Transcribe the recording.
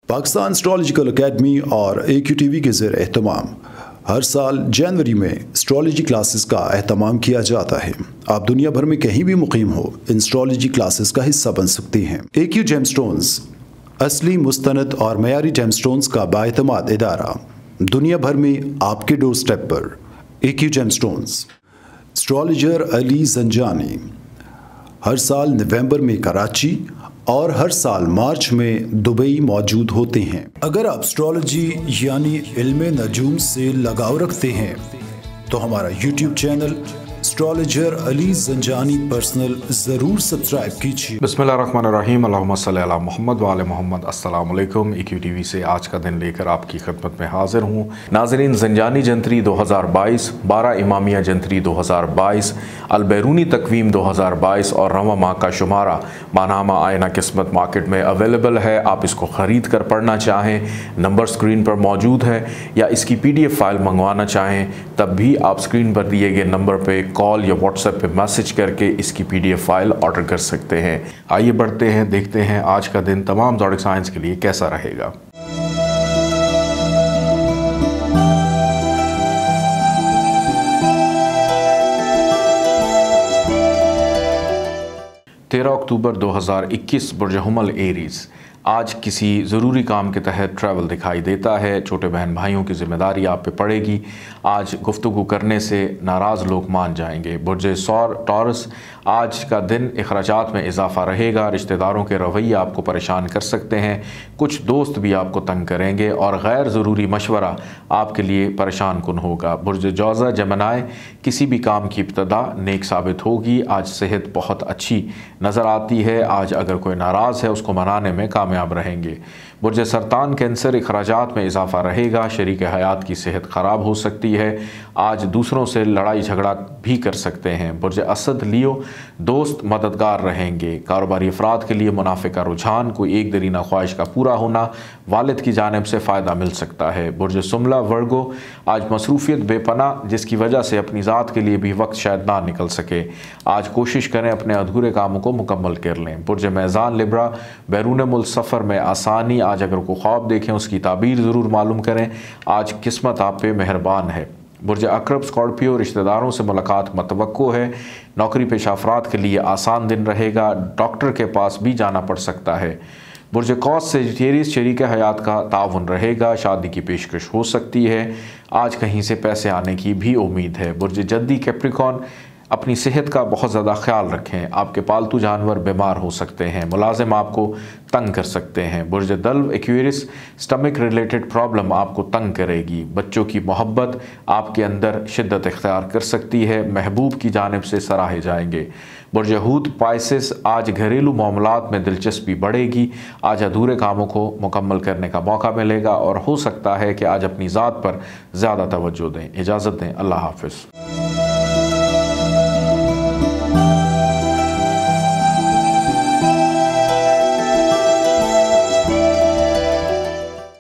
Pakistan astrological academy और AQTV के ज़ेर एहतमाम हर साल जनवरी में एस्ट्रोलॉजी क्लासेस का एहतमाम किया जाता है। आप दुनिया भर में कहीं भी मुकीम हो, इन एस्ट्रोलॉजी क्लासेस का हिस्सा बन सकते हैं। AQ जेमस्टोन्स असली, मुस्तनद और मयारी जेमस्टोन्स का बाएतमाद इदारा, दुनिया भर में आपके डोर स्टेप पर। AQ gemstones. Astrologer Ali Zanjani हर साल नवंबर में कराची और हर साल मार्च में दुबई मौजूद होते हैं। अगर आप एस्ट्रोलॉजी यानी इल्मे नजूम से लगाव रखते हैं तो हमारा YouTube channel astrologer Ali Zanjani personal ज़रूर सब्सक्राइब कीजिए। बिस्मिल्लाहिर्रहमानिर्रहीम, अल्लाहुम्मा सल्ली अला मोहम्मद व आले मोहम्मद। अस्सलाम वालेकुम। AQTV से आज का दिन लेकर आपकी खिदमत में हाजिर हूँ। नाज़रीन, ज़ंजानी जंतरी 2022, 12 इमामिया जंतरी 2022, अलबैरूनी तकवीम 2022 और रवा माह का शुमारा मानामा आयना किस्मत मार्केट में अवेलेबल है। आप इसको ख़रीद कर पढ़ना चाहें, नंबर स्क्रीन पर मौजूद है, या इसकी PDF फाइल मंगवाना चाहें तब भी आप स्क्रीन पर दिए गए नंबर पर कॉल या व्हाट्सएप पे मैसेज करके इसकी PDF फाइल ऑर्डर कर सकते हैं। आइए बढ़ते हैं, देखते हैं आज का दिन तमाम ज़ोडिक साइंस के लिए कैसा रहेगा। अक्टूबर 2021, बुर्ज हुमल एरीज़। आज किसी ज़रूरी काम के तहत ट्रैवल दिखाई देता है। छोटे बहन भाइयों की ज़िम्मेदारी आप पे पड़ेगी। आज गुफ्तगू करने से नाराज़ लोग मान जाएंगे। बुर्ज सौर टॉरस, आज का दिन अखराजात में इजाफा रहेगा। रिश्तेदारों के रवैये आपको परेशान कर सकते हैं। कुछ दोस्त भी आपको तंग करेंगे और गैर ज़रूरी मशवरा आपके लिए परेशान कुन होगा। बुर्ज जौज़ा जमनाए, किसी भी काम की इब्तदा नेक साबित होगी। आज सेहत बहुत अच्छी नज़र आती है। आज अगर कोई नाराज़ है उसको मनाने में कामयाब रहेंगे। बुर्ज सरतान, कैंसर, अखराजात में इजाफा रहेगा। शरीक हयात की सेहत ख़राब हो सकती है। आज दूसरों से लड़ाई झगड़ा भी कर सकते हैं। बुर्ज असद, लियो, दोस्त मददगार रहेंगे। कारोबारी अफराद के लिए मुनाफे का रुझान, कोई एक दरीना ख्वाहिश का पूरा होना, वालिद की जानिब से फ़ायदा मिल सकता है। बुर्ज सुमला, वर्गो, आज मसरूफ़ियत बेपना जिसकी वजह से अपनी ज़ात के लिए भी वक्त शायद ना निकल सके। आज कोशिश करें अपने अधूरे कामों को मुकम्मल कर लें। बुर्ज मैज़ान, लिब्रा, बैरून मुल्क सफ़र में आसानी। आज अगर कोई ख्वाब देखें उसकी ताबीर ज़रूर मालूम करें। आज किस्मत आप पे मेहरबान है। बुर्ज अक़रब, स्कॉर्पियो, रिश्तेदारों से मुलाकात मतवक्को है। नौकरी पेशा अफराद के लिए आसान दिन रहेगा। डॉक्टर के पास भी जाना पड़ सकता है। बुर्ज कौस, सेजिटेरियस, शरीक हयात का ताउन रहेगा। शादी की पेशकश हो सकती है। आज कहीं से पैसे आने की भी उम्मीद है। बुर्ज जद्दी, कैप्रिकॉन, अपनी सेहत का बहुत ज़्यादा ख्याल रखें। आपके पालतू जानवर बीमार हो सकते हैं। मुलाजिम आपको तंग कर सकते हैं। बुर्ज दल्व, एक्वेरियस, स्टमक रिलेटेड प्रॉब्लम आपको तंग करेगी। बच्चों की मोहब्बत आपके अंदर शिद्दत इख्तियार कर सकती है। महबूब की जानिब से सराहे जाएंगे। बुर्ज हूत, पाइसेस, आज घरेलू मामलात में दिलचस्पी बढ़ेगी। आज अधूरे कामों को मुकम्मल करने का मौका मिलेगा और हो सकता है कि आज अपनी ज़ात पर ज़्यादा तवज्जो दें। इजाज़त दें। अल्लाह हाफ़िज़।